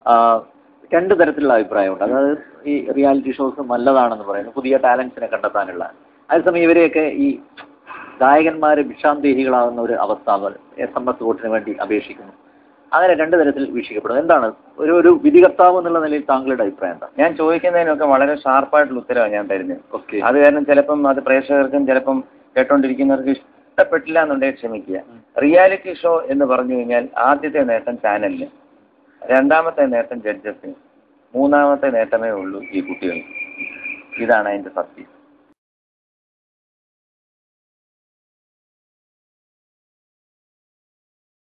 രണ്ട് തരത്തിലുള്ള അഭിപ്രായമുണ്ട്. അതായത് ഈ റിയാലിറ്റി ഷോസ് നല്ലതാണെന്ന് പറയുന്നു, പുതിയ ടാലൻസിനെ കണ്ടെത്താനുള്ള. അതേസമയം ഇവരെയൊക്കെ ഈ ഗായകന്മാർ ഭിക്ഷാന്തേഹികളാകുന്ന ഒരു അവസ്ഥ, SMS വോട്ടിന് വേണ്ടി അപേക്ഷിക്കുന്നു, അങ്ങനെ രണ്ട് തരത്തിൽ വീക്ഷിക്കപ്പെടുന്നു. എന്താണ് ഒരു വിധികർത്താവ് എന്നുള്ള നിലയിൽ താങ്കളുടെ അഭിപ്രായം എന്താ? ഞാൻ ചോദിക്കുന്നതിനൊക്കെ വളരെ ഷാർപ്പായിട്ടുള്ള ഉത്തരവാണ് ഞാൻ തരുന്നത്. ഓക്കെ. അത് കാരണം ചിലപ്പം അത് പ്രേക്ഷകർക്കും ചിലപ്പം കേട്ടോണ്ടിരിക്കുന്നവർക്ക് ഇഷ്ടപ്പെട്ടില്ല എന്നുണ്ടെങ്കിൽ ക്ഷമിക്കുക. റിയാലിറ്റി ഷോ എന്ന് പറഞ്ഞു കഴിഞ്ഞാൽ ആദ്യത്തെ നേട്ടം ചാനലിന്, രണ്ടാമത്തെ നേട്ടം ജഡ്ജസിന്, മൂന്നാമത്തെ നേട്ടമേ ഉള്ളൂ ഈ കുട്ടികൾ. ഇതാണ് അതിൻ്റെ സത്യം.